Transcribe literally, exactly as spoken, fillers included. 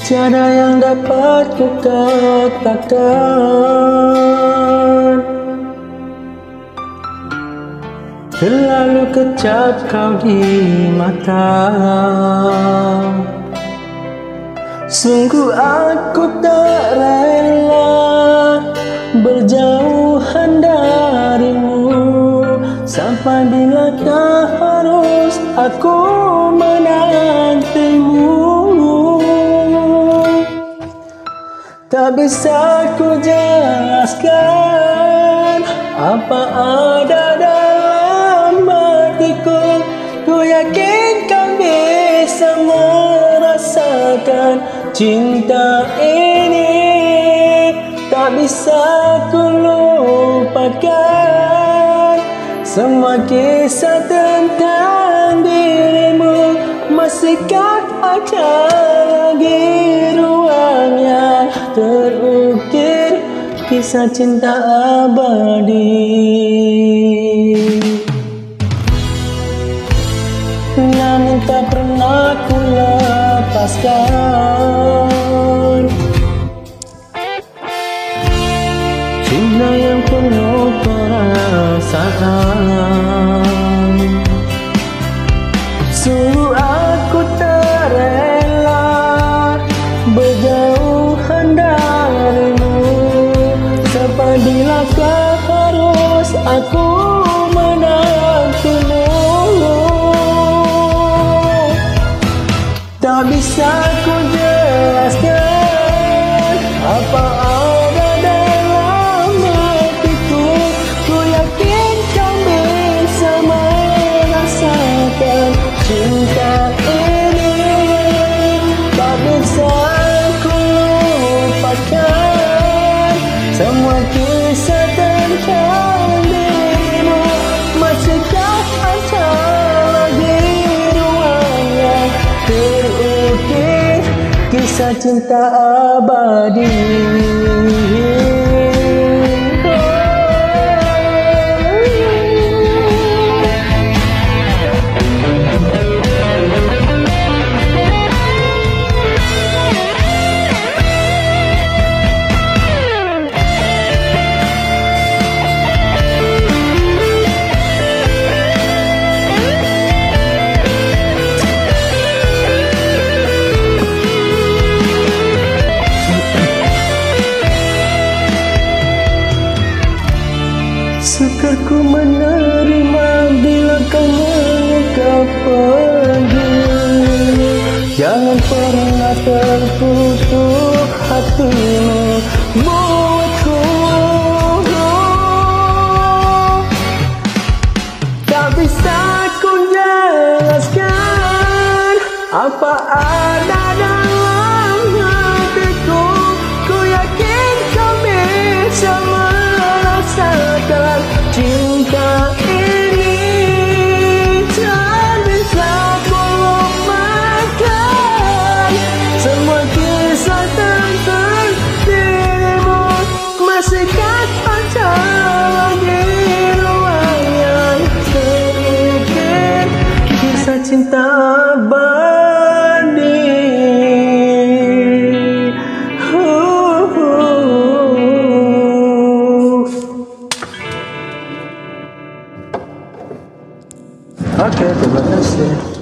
Tiada yang dapat ku katakan. Terlalu kejam kau di mata. Sungguh aku tak rela berjauhan darimu. Sampai bilakah harus aku menantimu? Tak bisa ku jelaskan apa ada dalam hatiku. Ku yakin kau bisa merasakan cinta ini. Tak bisa ku lupakan semua kisah tentang dirimu. Masihkah ada lagi ruang yang terukir kisah cinta abadi? Namun tak pernah ku lepaskan cinta yang penuh perasaan. Sungguh aku tak rela berjauhan darimu. Sampai bilakah harus aku menantimu? Tak bisa ku jelaskan apa ada dalam hatiku. Ku yakin kau bisa merasakan cinta ini. Tak bisa ku lupakan semua kisah tentang dirimu. Masihkah ada lagi ruang yang terukir kisah cinta abadi? Sukar ku menerima bila kau mengungkap pergi. Jangan pernah tertutup hatimu buatku. Tak bisa ku jelaskan apa ada dalam hatiku. Ku yakin kau bisa merasakan cinta ini. Tak bisa ku lupakan semua kisah tentang dirimu. Masihkah ada lagi ruang yang terukir kisah cinta abadi? Oke, terima kasih.